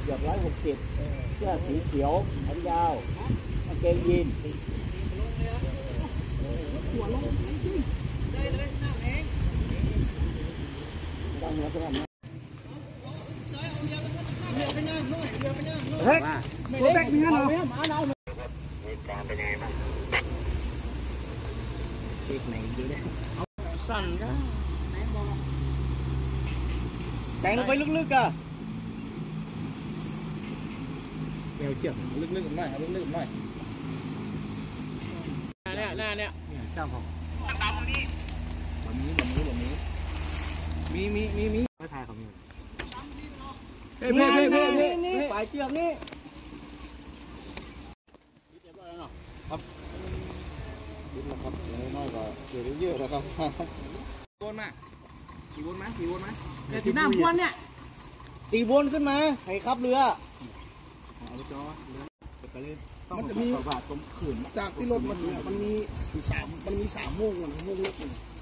กือบ160เสื้อสีเขียวแขนยาวกางเกงยีนตั้งแล้วก็เฮ้ยตัวแบกมีเงินเหรอเป็นไงบ้างเด็กไหนดีเนี่ยสั่นก็แต่งลงไปลึกๆอ่ะเดี๋ยวเจ็บลึกๆหน่อยลึกๆหน่อยเนี่ยเจ้าผมตามนี้แบบนี้มีไม่ทายเขามีเพ่นี่ปลายเชือกนี่ครับคิดแล้วครับน้อยกว่าเดี๋ยวเยอะแล้วครับวนมากี่วนมาเดี๋ยวตีน้ำวนเนี่ยตีวนขึ้นมาให้ขับเรือเอาไปจ่อเรือไปเล่นมันจะมีจากที่รถมันมี3 โมงมันโมงเล็ก